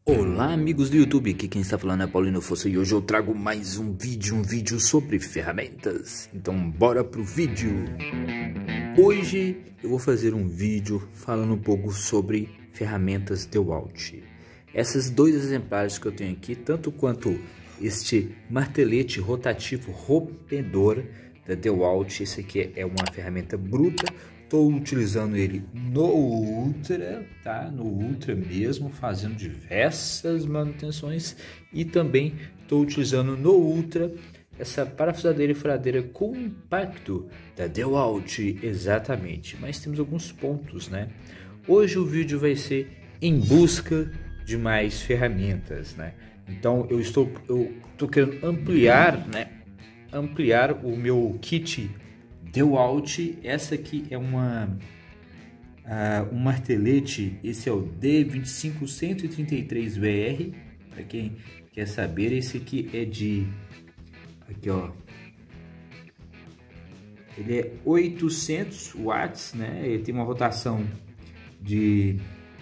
Olá amigos do YouTube, aqui quem está falando é Paulino Fossa e hoje eu trago mais um vídeo sobre ferramentas. Então bora pro vídeo! Hoje eu vou fazer um vídeo falando um pouco sobre ferramentas DeWalt. Esses dois exemplares que eu tenho aqui, tanto quanto este martelete rotativo rompedor da DeWalt, esse aqui é uma ferramenta bruta. Estou utilizando ele no Ultra, tá? No Ultra mesmo, fazendo diversas manutenções. E também estou utilizando no Ultra essa parafusadeira e furadeira compacto da DeWalt, exatamente. Mas temos alguns pontos, né? Hoje o vídeo vai ser em busca de mais ferramentas, né? Então eu estou querendo ampliar, né? Ampliar o meu kit DeWalt. Essa aqui é um martelete, esse é o D25133BR, para quem quer saber. Esse aqui é de, aqui ó, ele é 800 watts, né? Ele tem uma rotação de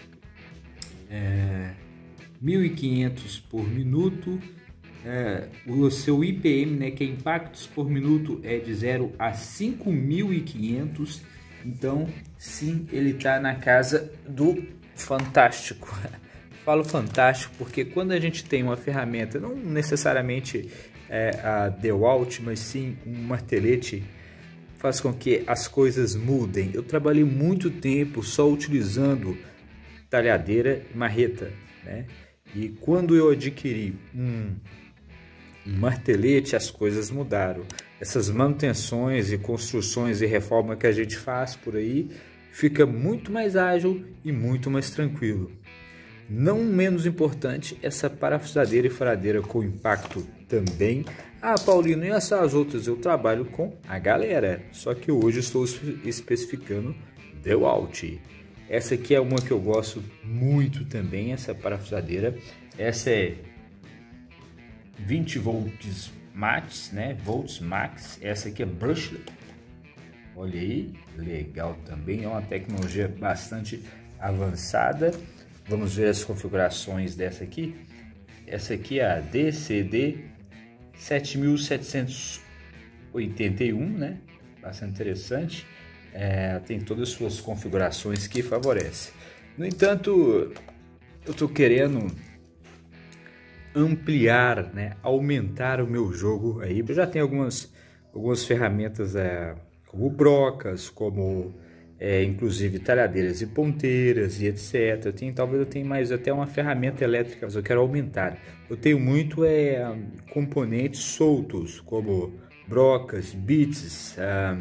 1500 por minuto. O seu IPM, né, que é impactos por minuto, é de 0 a 5500. Então sim, ele está na casa do fantástico. Falo fantástico porque quando a gente tem uma ferramenta, não necessariamente a DeWalt, mas sim um martelete, faz com que as coisas mudem. Eu trabalhei muito tempo só utilizando talhadeira e marreta, né? E quando eu adquiri um martelete, as coisas mudaram. Essas manutenções e construções e reforma que a gente faz por aí fica muito mais ágil e muito mais tranquilo. Não menos importante, essa parafusadeira e furadeira com impacto também. Ah, Paulino, e essas outras? Eu trabalho com a galera, só que hoje estou especificando DeWalt. Essa aqui é uma que eu gosto muito também, essa parafusadeira. Essa é 20 volts max, né? Volts max. Essa aqui é brushless. Olha aí, legal também. É uma tecnologia bastante avançada. Vamos ver as configurações dessa aqui. Essa aqui é a DCD 7781, né? Bastante interessante. Tem todas as suas configurações que favorecem. No entanto, eu estou querendo ampliar, né, aumentar o meu jogo aí. Eu já tenho algumas ferramentas como brocas, como inclusive talhadeiras e ponteiras e etc. Talvez eu tenha mais até uma ferramenta elétrica, mas eu quero aumentar. Eu tenho muito componentes soltos, como brocas, bits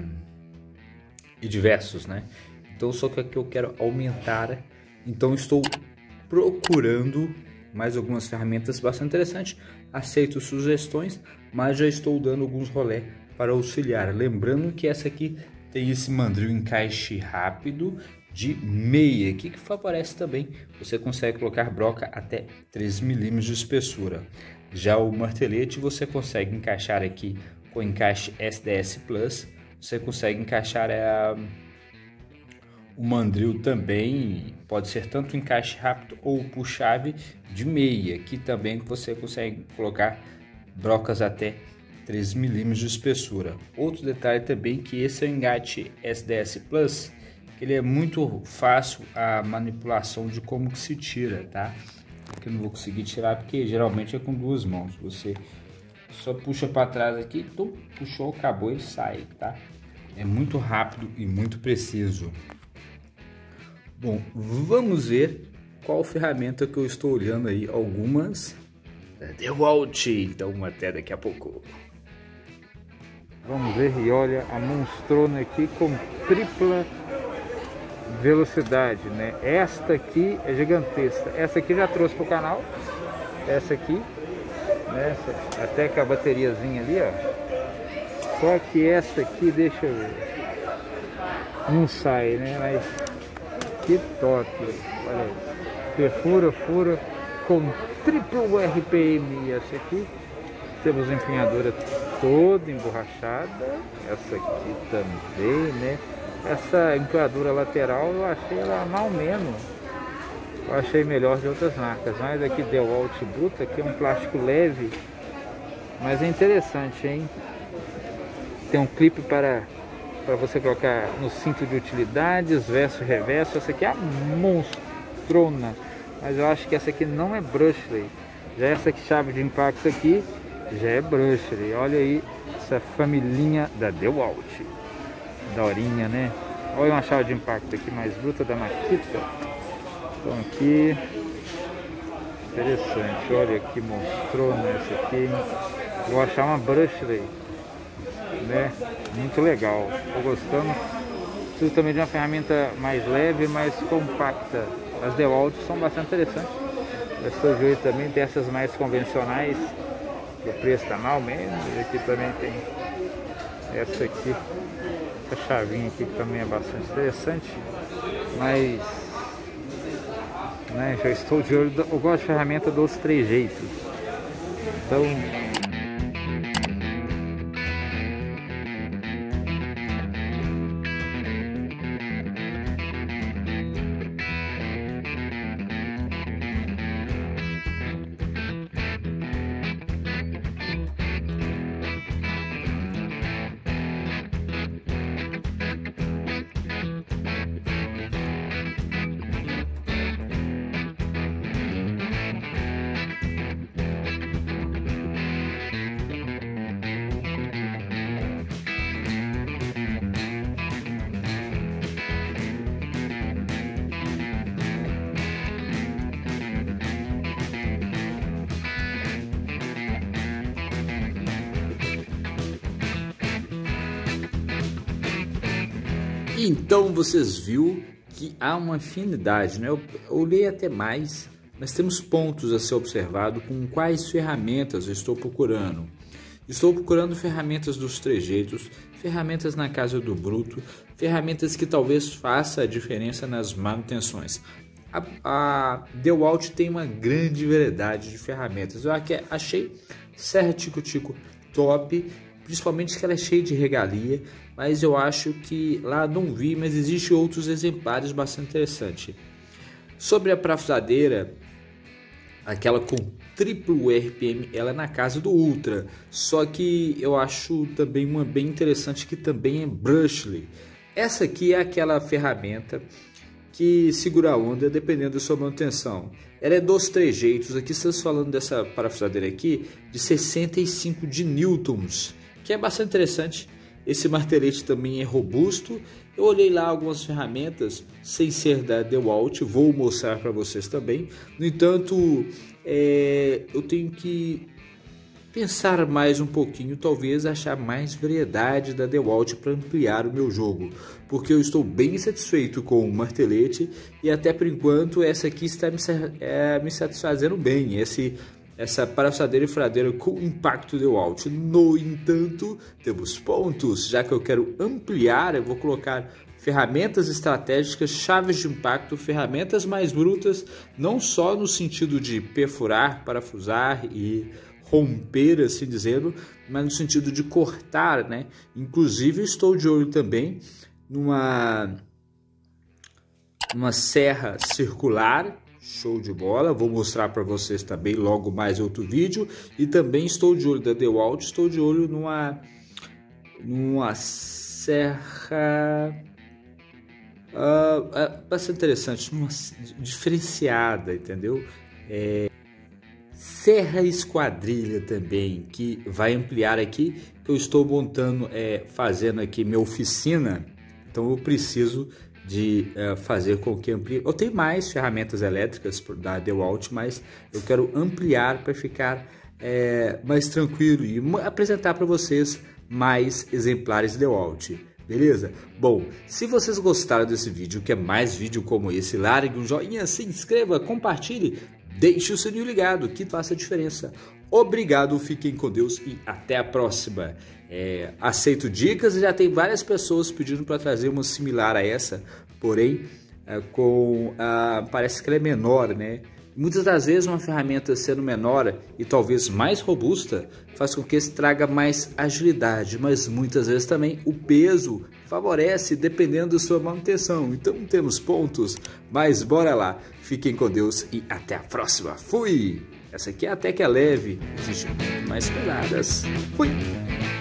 e diversos, né? Então só que aqui eu quero aumentar. Então estou procurando mais algumas ferramentas bastante interessantes. Aceito sugestões, mas já estou dando alguns rolê para auxiliar. Lembrando que essa aqui tem esse mandril encaixe rápido de meia aqui, que favorece também. Você consegue colocar broca até 3 mm de espessura. Já o martelete você consegue encaixar aqui com encaixe SDS Plus. Você consegue encaixar o mandril também, pode ser tanto encaixe rápido ou puxave de meia, que também você consegue colocar brocas até 3 mm de espessura. Outro detalhe também que esse é o engate SDS Plus, que ele é muito fácil a manipulação de como que se tira, tá? Aqui eu não vou conseguir tirar porque geralmente é com duas mãos. Você só puxa para trás aqui, puxou, acabou, ele sai, tá? É muito rápido e muito preciso. Bom, vamos ver qual ferramenta que eu estou olhando aí. Algumas da DeWalt, então até daqui a pouco. Vamos ver, e olha a monstrona aqui com tripla velocidade, né? Esta aqui é gigantesca. Essa aqui já trouxe para o canal. Essa aqui, né? Até com a bateriazinha ali, ó. Só que essa aqui, deixa eu ver, não sai, né? Mas que top, olha aí. Fura com triplo RPM. Essa aqui temos a empunhadura toda emborrachada. Essa aqui também, né? Essa empunhadura lateral eu achei ela mal menos. eu achei melhor de outras marcas, mas aqui DeWalt Bruta, aqui é um plástico leve, mas é interessante, hein? Tem um clipe para você colocar no cinto de utilidades, verso e reverso. Essa aqui é a monstrona, mas eu acho que essa aqui não é brushless. Já essa aqui, chave de impacto aqui, já é brushless. Olha aí essa familhinha da DeWalt, daorinha, né? Olha uma chave de impacto aqui mais bruta da Makita. Então aqui, interessante, olha que monstrona essa aqui. Vou achar uma brushless, né? Muito legal, tô gostando. Preciso também de uma ferramenta mais leve, mais compacta. As DeWalt são bastante interessantes. Estou de olho também dessas mais convencionais, o preço tá mal mesmo. E aqui também tem essa aqui, essa chavinha aqui que também é bastante interessante, mas né, já estou de olho. Eu gosto de ferramenta dos trejeitos, então então vocês viram que há uma afinidade, né? Eu olhei até mais, mas temos pontos a ser observado com quais ferramentas eu estou procurando. Estou procurando ferramentas dos trejeitos, ferramentas na casa do bruto, ferramentas que talvez faça a diferença nas manutenções. A DeWalt tem uma grande variedade de ferramentas. Eu achei Serra Tico-Tico top, principalmente que ela é cheia de regalia, mas eu acho que lá não vi, mas existem outros exemplares bastante interessantes. Sobre a parafusadeira, aquela com triplo RPM, ela é na casa do Ultra, só que eu acho também uma bem interessante que também é brushless. Essa aqui é aquela ferramenta que segura a onda dependendo da sua manutenção. Ela é dos trejeitos. Aqui estamos falando dessa parafusadeira aqui de 65 de newtons, que é bastante interessante. Esse martelete também é robusto. Eu olhei lá algumas ferramentas sem ser da DeWalt, vou mostrar para vocês também. No entanto, eu tenho que pensar mais um pouquinho, talvez achar mais variedade da DeWalt para ampliar o meu jogo, porque eu estou bem satisfeito com o martelete e até por enquanto essa aqui está me satisfazendo bem, essa parafusadeira e furadeira com impacto DeWalt. No entanto, temos pontos, já que eu quero ampliar, eu vou colocar ferramentas estratégicas, chaves de impacto, ferramentas mais brutas, não só no sentido de perfurar, parafusar e romper, assim dizendo, mas no sentido de cortar, né? Inclusive estou de olho também numa serra circular, show de bola, vou mostrar para vocês também logo mais outro vídeo. E também estou de olho da DeWalt, estou de olho numa serra bastante interessante, numa diferenciada, entendeu? Serra esquadrilha também, que vai ampliar aqui, que eu estou montando, fazendo aqui minha oficina, então eu preciso de fazer com que amplie. Eu tenho mais ferramentas elétricas da DeWalt, mas eu quero ampliar para ficar mais tranquilo e apresentar para vocês mais exemplares DeWalt. Beleza? Bom, se vocês gostaram desse vídeo, quer mais vídeo como esse, largue um joinha, se inscreva, compartilhe, deixe o sininho ligado, que faça a diferença. Obrigado, fiquem com Deus e até a próxima. Aceito dicas e já tem várias pessoas pedindo para trazer uma similar a essa, porém parece que ela é menor, né? Muitas das vezes uma ferramenta sendo menor e talvez mais robusta faz com que se traga mais agilidade, mas muitas vezes também o peso favorece dependendo da sua manutenção. Então temos pontos, mas bora lá. Fiquem com Deus e até a próxima. Fui! Essa aqui até que é leve, existe muito mais pesadas. Fui!